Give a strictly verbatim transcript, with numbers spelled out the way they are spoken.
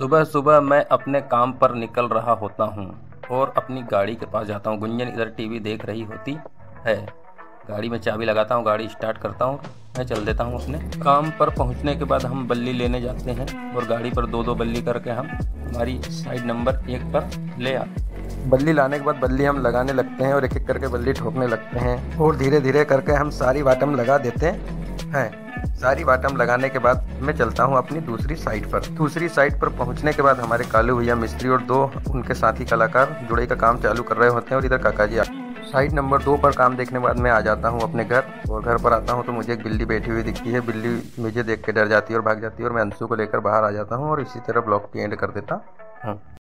सुबह सुबह मैं अपने काम पर निकल रहा होता हूँ और अपनी गाड़ी के पास जाता हूँ। गुंजन इधर टीवी देख रही होती है। गाड़ी में चाबी लगाता हूँ, गाड़ी स्टार्ट करता हूँ, मैं चल देता हूँ अपने काम पर। पहुँचने के बाद हम बल्ली लेने जाते हैं और गाड़ी पर दो दो बल्ली करके हम हमारी साइड नंबर एक पर ले आते हैं। बल्ली लाने के बाद बल्ली हम लगाने लगते हैं और एक एक करके बल्ली ठोकने लगते हैं और धीरे धीरे करके हम सारी बाटम लगा देते हैं। सारी बाटम लगाने के बाद मैं चलता हूं अपनी दूसरी साइड पर। दूसरी साइड पर पहुंचने के बाद हमारे कालू भैया मिस्त्री और दो उनके साथी कलाकार जुड़ाई का काम चालू कर रहे होते हैं और इधर काका जी। साइड नंबर दो पर काम देखने के बाद मैं आ जाता हूं अपने घर और घर पर आता हूं तो मुझे एक बिल्ली बैठी हुई दिखती है। बिल्ली मुझे देख के डर जाती है और भाग जाती है और मैं अंशु को लेकर बाहर आ जाता हूँ और इसी तरह ब्लॉग की एंड कर देता हूँ।